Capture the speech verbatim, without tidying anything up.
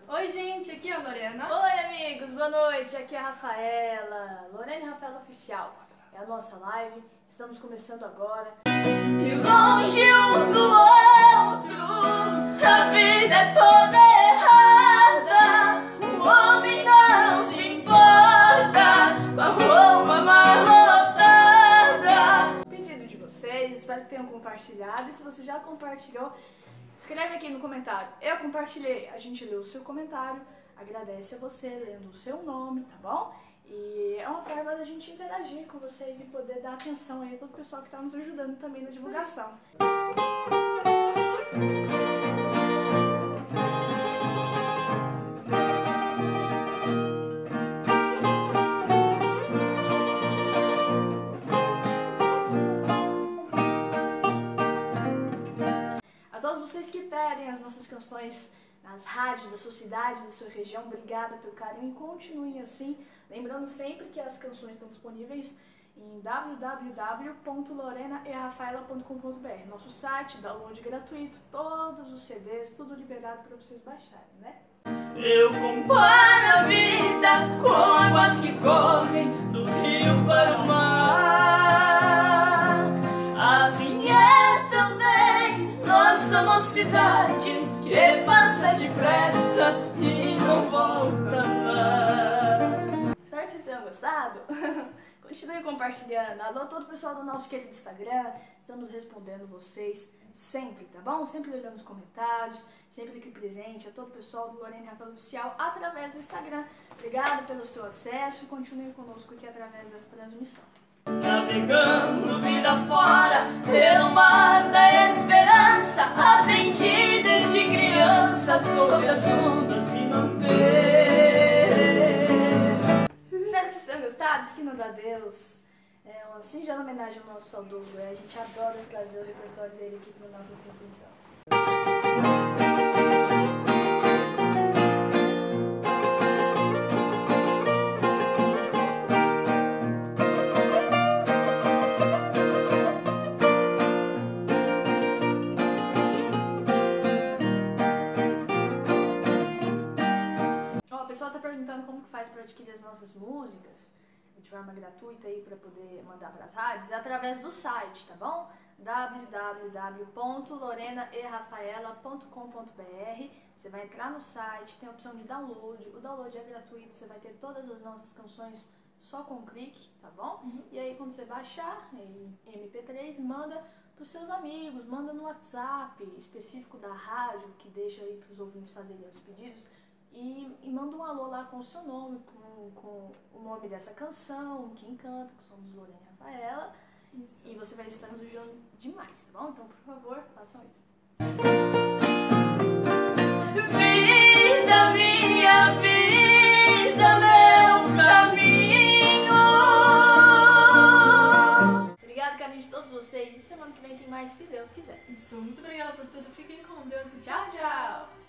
Oi gente, aqui é a Lorena. Oi amigos, boa noite, aqui é a Rafaela, Lorena e Rafaela Oficial. É a nossa live, estamos começando agora. E longe um do outro, a vida é toda errada. O homem não se importa com a roupa amarrotada. Pedido de vocês, espero que tenham compartilhado. E se você já compartilhou, escreve aqui no comentário. Eu compartilhei, a gente leu o seu comentário, agradece a você lendo o seu nome, tá bom? E é uma forma da gente interagir com vocês e poder dar atenção aí a todo o pessoal que está nos ajudando também na divulgação. A todos vocês que pedem as nossas canções nas rádios da sua cidade, da sua região, obrigada pelo carinho e continuem assim. Lembrando sempre que as canções estão disponíveis em w w w ponto lorena e rafaela ponto com ponto b r, nosso site, download gratuito, todos os C Ds, tudo liberado para vocês baixarem, né? Eu comparo a vida com águas que correm do rio para o mar. Assim é também nossa mocidade, que passa depressa e não volta mais. Espero que vocês tenham gostado. Continue compartilhando. Alô, todo o pessoal do nosso querido Instagram. Estamos respondendo vocês sempre, tá bom? Sempre olhando os comentários, sempre aqui presente. A todo o pessoal do Lorena e Rafaela Oficial através do Instagram. Obrigado pelo seu acesso e continue conosco aqui através dessa transmissão. Navegando vida fora pelo mar da esperança, aprendi desde criança sobre as ondas me manter. Espero que vocês tenham gostado. Esquina da Deus é uma singela homenagem ao nosso saudoso. A gente adora trazer o repertório dele aqui para nossa transmissão. O pessoal tá perguntando como que faz para adquirir as nossas músicas de forma gratuita aí para poder mandar para as rádios, é através do site, tá bom? w w w ponto lorena e rafaela ponto com ponto b r. Você vai entrar no site, tem a opção de download, o download é gratuito, você vai ter todas as nossas canções só com um clique, tá bom? Uhum. E aí quando você baixar em M P três, manda para os seus amigos, manda no WhatsApp específico da rádio, que deixa aí para os ouvintes fazerem os pedidos. E, e manda um alô lá com o seu nome, com, com o nome dessa canção, quem canta, que somos Lorena e Rafaela. Isso. E você vai estar nos ajudando demais, tá bom? Então, por favor, façam isso. Vida, minha vida, meu caminho. Obrigada, carinho de todos vocês. E semana que vem tem mais, se Deus quiser. Isso, muito obrigada por tudo. Fiquem com Deus e tchau, tchau!